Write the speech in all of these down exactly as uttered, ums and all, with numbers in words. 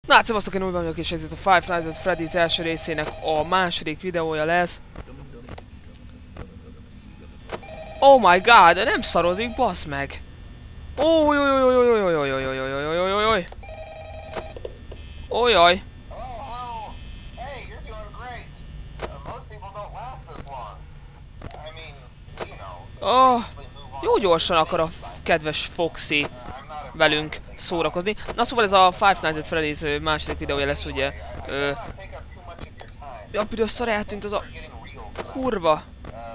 Na hát szevasztok, én újban vagyok, és ez itt a Five Nights at Freddy's első részének a második videója lesz. Oh my god, de nem szarozik, basz meg! Ó, jó, jó, jó, jó, jó, jó, jó, jó, jó, jó, jó, jó, jó, jó. Ojaj! Oh, jó gyorsan akar a kedves Foxy velünk szórakozni. Na szóval ez a Five Nights at Freddy's második videója lesz, ugye. Ö... Ja, piros szar, eltűnt az a... kurva.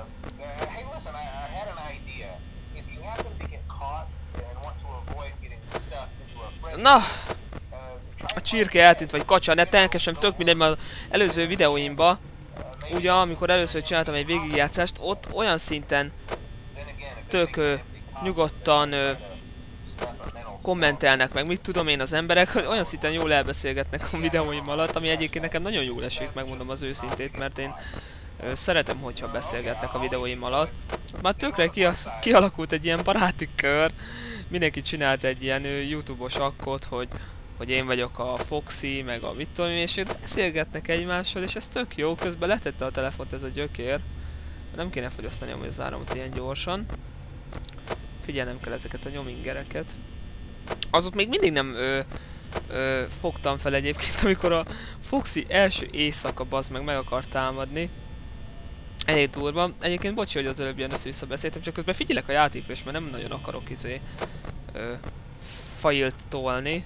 Na! A csirke eltűnt, vagy kacsa, ne tenkesem, tök mindegy, mert az előző videóimban, ugye amikor először csináltam egy végigjátszást, ott olyan szinten tök ö, nyugodtan ö, kommentelnek meg, mit tudom én az emberek, hogy olyan szinten jól elbeszélgetnek a videóim alatt, ami egyébként nekem nagyon jól esik, megmondom az őszintét, mert én ö, szeretem, hogyha beszélgetnek a videóim alatt. Már tökre ki kialakult egy ilyen baráti kör, mindenki csinált egy ilyen ö, YouTube-os akkot, hogy, hogy én vagyok a Foxy, meg a mit tudom én, és ők beszélgetnek egymással, és ez tök jó, közben letette a telefont ez a gyökér. Nem kéne fogyasztani amúgy az áramot ilyen gyorsan. Figyelnem kell ezeket a nyomingereket. Azot még mindig nem ö, ö, fogtam fel egyébként, amikor a Foxy első éjszaka bazd meg meg akar támadni. Elég durva. Egyébként bocsi, hogy az előbb ilyen össze-vissza beszéltem, csak közben figyelek a játékra is, mert nem nagyon akarok izé ö, failt tolni.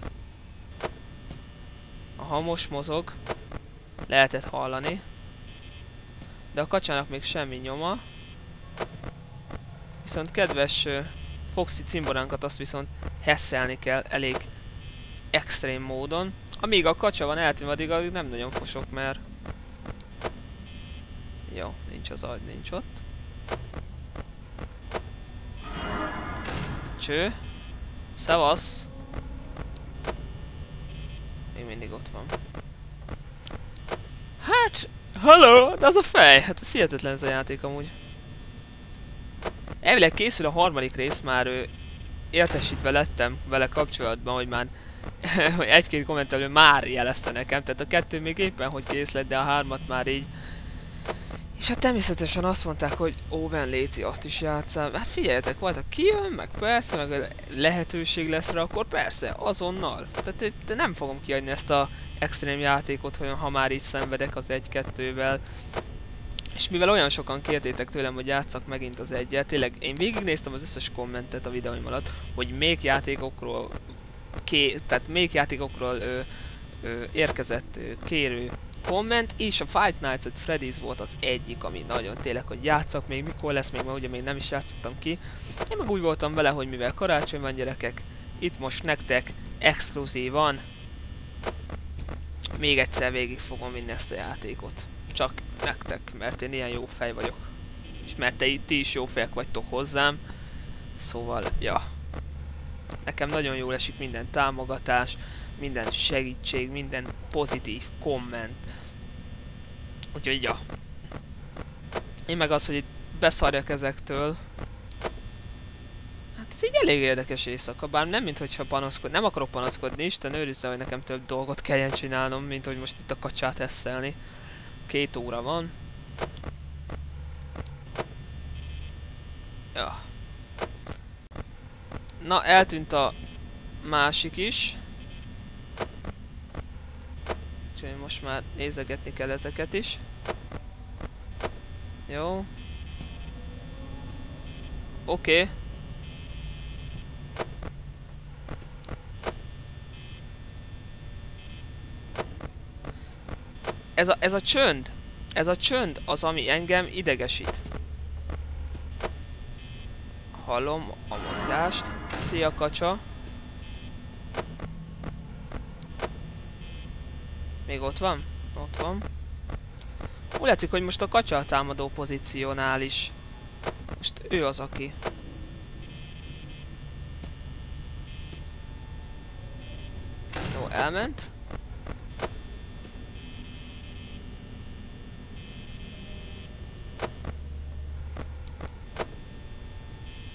Aha, most mozog. Lehetett hallani. De a kacsának még semmi nyoma. Viszont kedves ö, Foxy cimboránkat azt viszont hesszelni kell elég extrém módon. Amíg a kacsa van eltűnve, addig, addig nem nagyon fosok, mert... Jó, nincs az agy, nincs ott. Cső. Szevasz. Még mindig ott van. Hát... Hello! De az a fej! Hát ez hihetetlen ez a játék amúgy. Elvileg készül a harmadik rész, már ő, értesítve lettem vele kapcsolatban, hogy már hogy egy-két kommentelő már jelezte nekem, tehát a kettő még éppen hogy kész lett, de a hármat már így. És hát természetesen azt mondták, hogy Owen léci, azt is játszál. Hát figyeljetek, voltak kijön, meg persze, meg lehetőség lesz rá, akkor persze, azonnal. Tehát de nem fogom kiadni ezt a extrém játékot, hogy ha már így szenvedek az egy-kettővel. És mivel olyan sokan kértétek tőlem, hogy játsszak megint az egyet, tényleg én végignéztem az összes kommentet a videóim alatt, hogy még játékokról ké, tehát még játékokról ö, ö, érkezett ö, kérő komment, és a Five Nights at Freddy's volt az egyik, ami nagyon tényleg, hogy játszak még, mikor lesz még, mert ugye még nem is játszottam ki. Én meg úgy voltam vele, hogy mivel karácsony van, gyerekek, itt most nektek exkluzívan még egyszer végig fogom vinni ezt a játékot. Csak nektek, mert én ilyen jó fej vagyok. És mert te, ti is jó fejek vagytok hozzám. Szóval, ja. Nekem nagyon jól esik minden támogatás, minden segítség, minden pozitív komment. Úgyhogy, ja. Én meg az, hogy itt beszarjak ezektől. Hát ez így elég érdekes éjszaka, bár nem minthogyha panaszkod, nem akarok panaszkodni, Isten őrizze, hogy nekem több dolgot kelljen csinálnom, mint hogy most itt a kacsát eszelni. Két óra van. Ja. Na, eltűnt a másik is. Úgyhogy most már nézegetni kell ezeket is. Jó. Oké. Okay. Ez a, ez a csönd, ez a csönd az, ami engem idegesít. Hallom a mozgást. Szia, kacsa. Még ott van? Ott van. Úgy látszik, hogy most a kacsa a támadó pozíciónál is. Most ő az, aki... Jó, elment.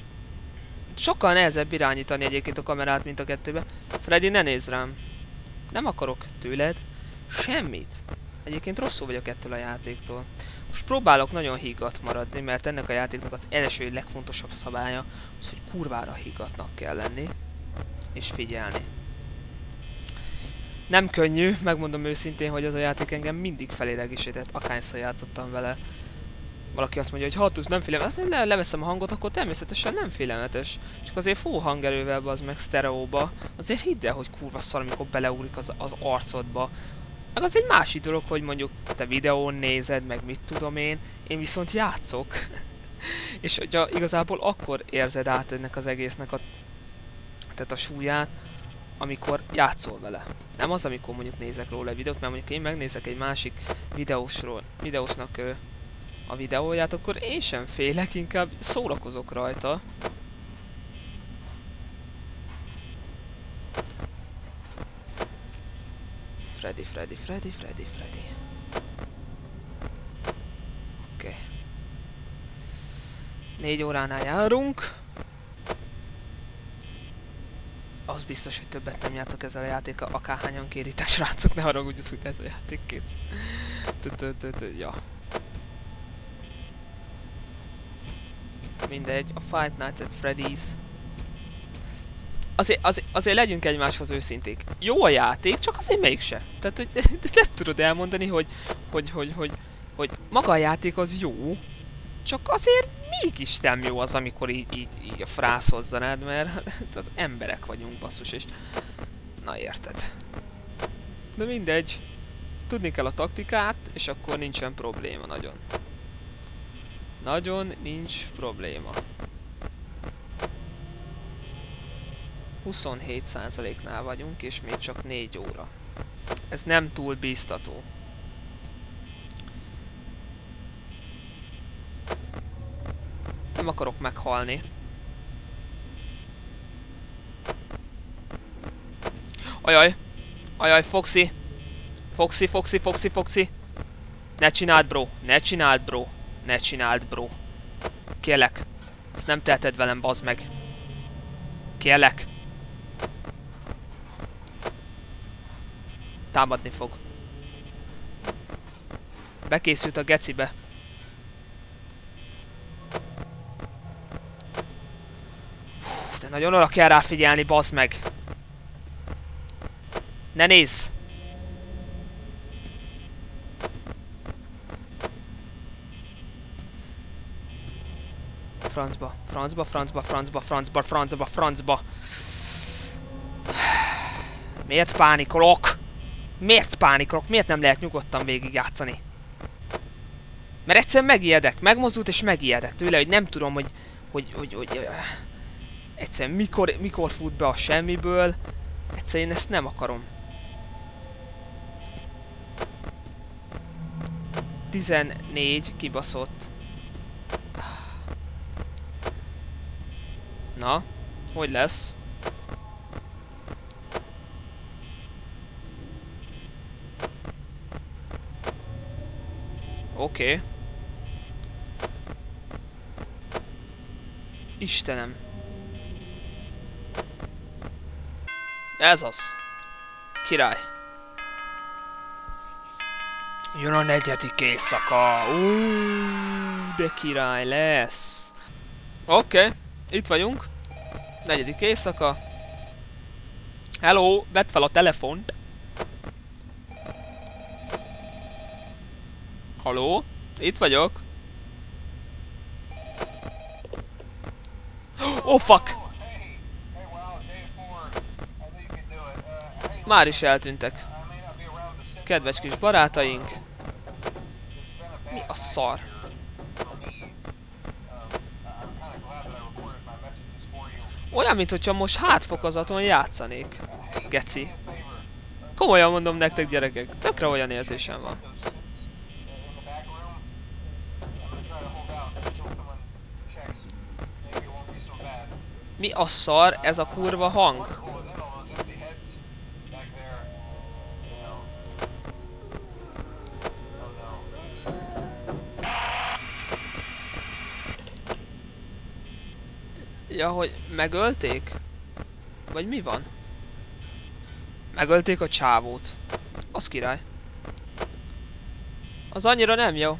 Sokkal nehezebb irányítani egyébként a kamerát, mint a kettőbe. Freddy, ne nézz rám. Nem akarok tőled semmit. Egyébként rosszul vagyok ettől a játéktól. Most próbálok nagyon higgadt maradni, mert ennek a játéknak az első legfontosabb szabálya az, hogy kurvára higgadtnak kell lenni. És figyelni. Nem könnyű, megmondom őszintén, hogy az a játék engem mindig felélegesített, akárszor játszottam vele. Valaki azt mondja, hogy ha tudsz, nem félelmetes, hát le leveszem a hangot, akkor természetesen nem félelmetes. Csak azért full hangerővel, az meg sztereóba, azért hidd el, hogy kurva szar, amikor beleúrik az, az arcodba. Meg az egy másik dolog, hogy mondjuk te videón nézed, meg mit tudom én, én viszont játszok. És hogyha igazából akkor érzed át ennek az egésznek a, tehát a súlyát, amikor játszol vele. Nem az, amikor mondjuk nézek róla egy videót, mert mondjuk én megnézek egy másik videósról, videósnak ö, a videóját, akkor én sem félek, inkább szórakozok rajta. Freddy, Freddy, Freddy, Freddy, Freddy. Oké. Okay. Négy óránál járunk. Az biztos, hogy többet nem játszok ezzel a játékkal, akárhányan kéritek, srácok, ne haragudjatok, hogy ez a játék kész. Ja. Mindegy, a Five Nights at Freddy's. Azért, azért, azért legyünk egymáshoz őszinték. Jó a játék, csak azért mégse. Tehát, hogy nem tudod elmondani, hogy, hogy, hogy, hogy, hogy maga a játék az jó, csak azért mégis nem jó az, amikor így, így, így a frász hozza rád, mert tehát emberek vagyunk, basszus, és na érted. De mindegy, tudni kell a taktikát, és akkor nincsen probléma nagyon. Nagyon nincs probléma. huszonhét százaléknál vagyunk, és még csak négy óra. Ez nem túl bíztató. Nem akarok meghalni. Ajaj! Ajaj, Foxy! Foxy, Foxy, Foxy, Foxy! Ne csináld, bro! Ne csináld, bro! Ne csináld, bro! Kérlek! Ezt nem teheted velem, bazd meg! Kérlek! Támadni fog. Bekészült a gecibe. Hú, de nagyon oda kell rá figyelni, bazd meg! Ne nézz! Francba, francba, francba, francba, francba, francba, francba. Miért pánikolok? Miért pánikolok? Miért nem lehet nyugodtan végigjátszani? Mert egyszerűen megijedek. Megmozdult és megijedek tőle, hogy nem tudom, hogy... Hogy... hogy... hogy egyszerűen mikor, mikor fut be a semmiből. Egyszerűen ezt nem akarom. tizennégy kibaszott. Na, hogy lesz? Oké. Okay. Istenem. Ez az. Király. Jön a negyedik éjszaka. Uuuuh, de király lesz. Oké. Okay. Itt vagyunk. Negyedik éjszaka. Hello, vedd fel a telefont. Halló? Itt vagyok. Oh fuck! Már is eltűntek. Kedves kis barátaink. Mi a szar? Olyan, mintha most hátfokozaton játszanék. Geci. Komolyan mondom nektek, gyerekek. Tökre olyan érzésem van. Mi a szar ez a kurva hang? Ja, hogy megölték? Vagy mi van? Megölték a csávót. Az király. Az annyira nem jó.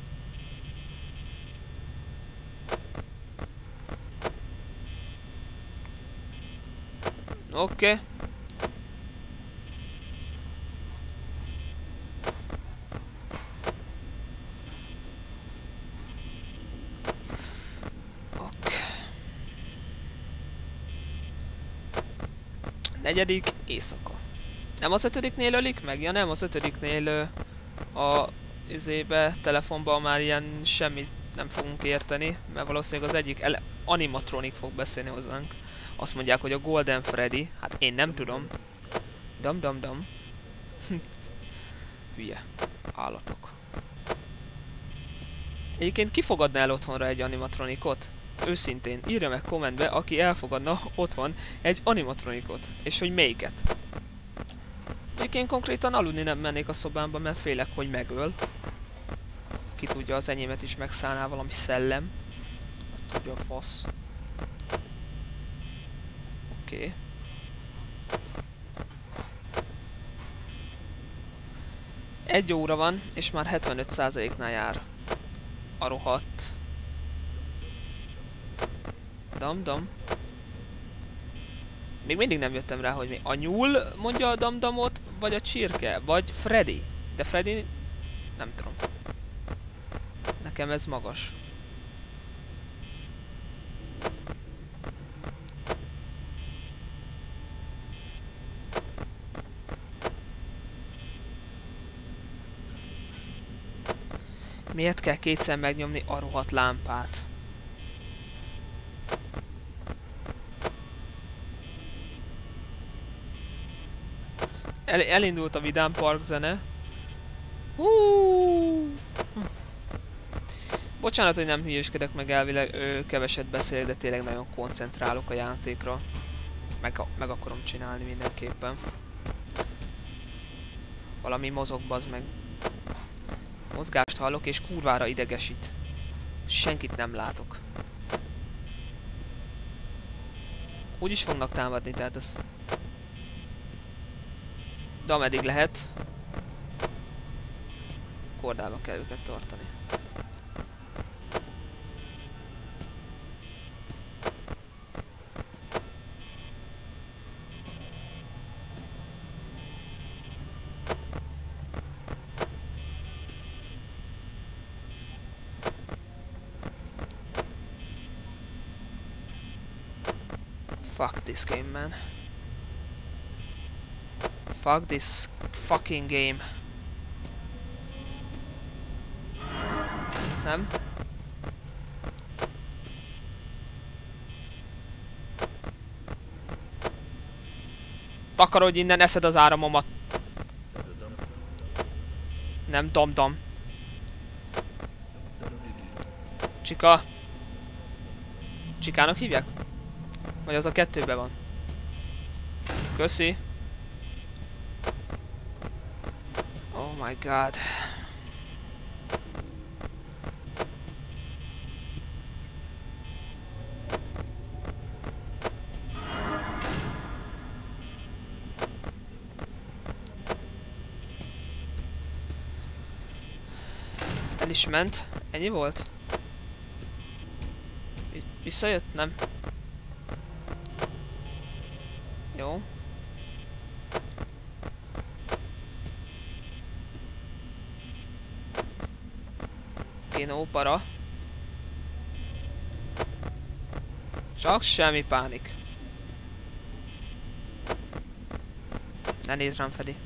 Oké. Okay. Negyedik éjszaka. Nem az ötödiknél ölik meg? Ja nem, az ötödiknél ö, a izébe, telefonban már ilyen semmit nem fogunk érteni, mert valószínűleg az egyik ele animatronik fog beszélni hozzánk. Azt mondják, hogy a Golden Freddy, hát én nem tudom. Dam dam dam. Hülye. Állatok. Egyébként ki fogadna el otthonra egy animatronikot? Őszintén, írja meg kommentbe, aki elfogadna otthon egy animatronikot. És hogy melyiket. Egyébként konkrétan aludni nem mennék a szobámba, mert félek, hogy megöl. Ki tudja, az enyémet is megszállná valami szellem. Tudja a fasz. Oké. Okay. Egy óra van, és már hetvenöt százaléknál jár. A rohadt. Dam-dam. Még mindig nem jöttem rá, hogy mi a nyúl mondja a damdamot, vagy a csirke, vagy Freddy. De Freddy... nem tudom. Nekem ez magas. Miért kell kétszer megnyomni a rohadt lámpát? El elindult a Vidám Park zene. Hú! Bocsánat, hogy nem hülyéskedek meg, elvileg ő, keveset beszélek, de tényleg nagyon koncentrálok a játékra. Meg, meg akarom csinálni mindenképpen. Valami mozog, bazd meg. Mozgást hallok és kurvára idegesít. Senkit nem látok. Úgy is fognak támadni, tehát ez... de ameddig lehet, kordába kell őket tartani. Fuck this game, man. Fuck this fucking game. Nem? Takarodj innen, eszed az áramomat. Nem dom-dom. Csika. Csikának hívják? Vagy az a kettőben van? Köszi. Oh my god. El is ment. Ennyi volt? Visszajött? Nem. Jó. Kéne para. Csak semmi pánik. Ne nézd rám, Fedi.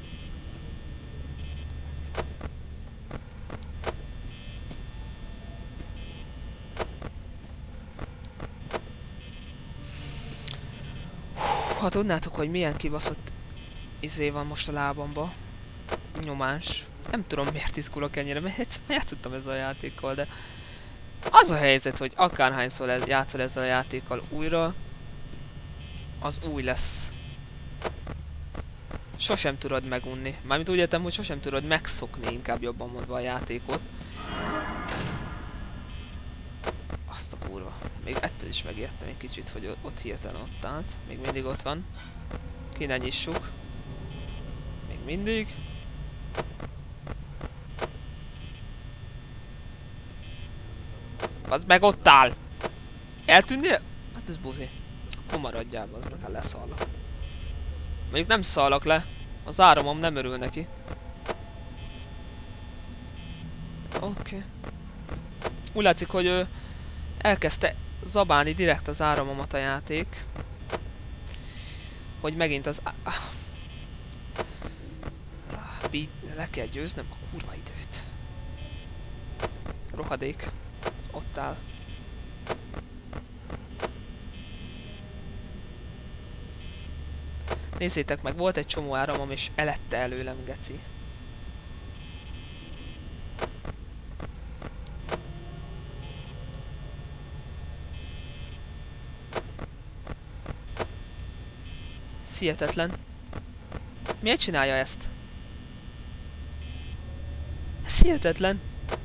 Ha tudnátok, hogy milyen kibaszott izé van most a lábamba. Nyomás. Nem tudom, miért izgulok ennyire, mert egyszer játszottam ezzel a játékkal, de... az a helyzet, hogy akárhányszor ez, játszol ezzel a játékkal újra, az új lesz. Sosem tudod megunni. Mármint úgy értem, hogy sosem tudod megszokni, inkább jobban mondva a játékot. Azt a kurva. Még ettől is megértem egy kicsit, hogy ott hirtelen ott állt. Még mindig ott van. Ki ne nyissuk. mindig. Az meg ott áll! Eltűnnél? Hát ez buzi. Akkor maradjál, az meg, ha leszallak. Mondjuk nem szallak le. Az áramom nem örül neki. Oké. Okay. Úgy látszik, hogy ő elkezdte zabálni direkt az áramomat a játék. Hogy megint az... Le kell győznöm a kurva időt. Rohadék. Ott áll. Nézzétek meg, volt egy csomó áramom és elette előlem, geci. Hihetetlen. Miért csinálja ezt? Ez hihetetlen.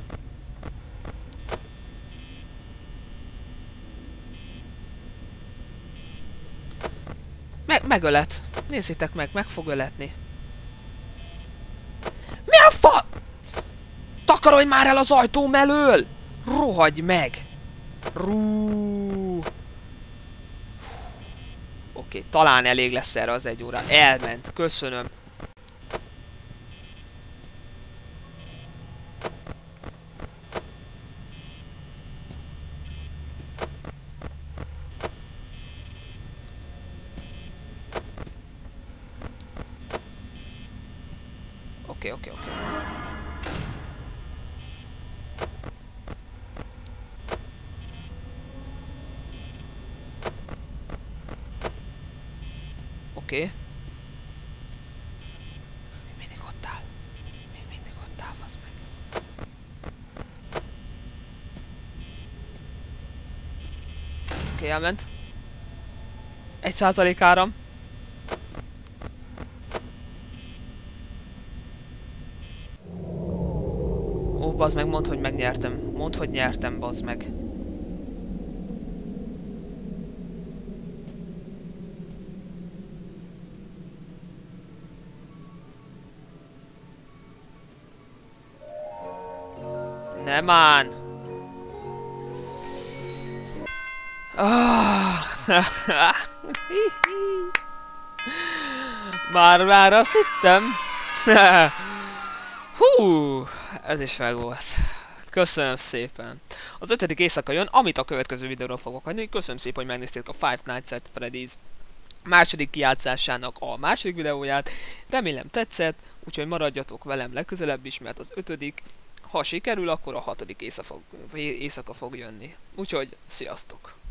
Meg megölet. Nézzétek meg, meg fog öletni. Mi a fa... Takarodj már el az ajtóm elől! Rohadj meg! Rú. Oké, okay, talán elég lesz erre az egy óra. Elment, köszönöm. Oké, oké, oké. Oké. Okay. Még mindig ott áll. Még mindig ott áll, az meg. Oké, okay, elment. Egy százalék áram. Ó, bazd meg, mondd, hogy megnyertem. Mondd, hogy nyertem, bazd meg. Nem án! Oh. már már azt hittem. Hú, ez is meg volt. Köszönöm szépen. Az ötödik éjszaka jön, amit a következő videóról fogok hagyni. Köszönöm szépen, hogy megnéztétek a Five Nights at Freddy's második kijátszásának a második videóját. Remélem tetszett, úgyhogy maradjatok velem legközelebb is, mert az ötödik, ha sikerül, akkor a hatodik éjszaka fog, éjszaka fog jönni. Úgyhogy sziasztok!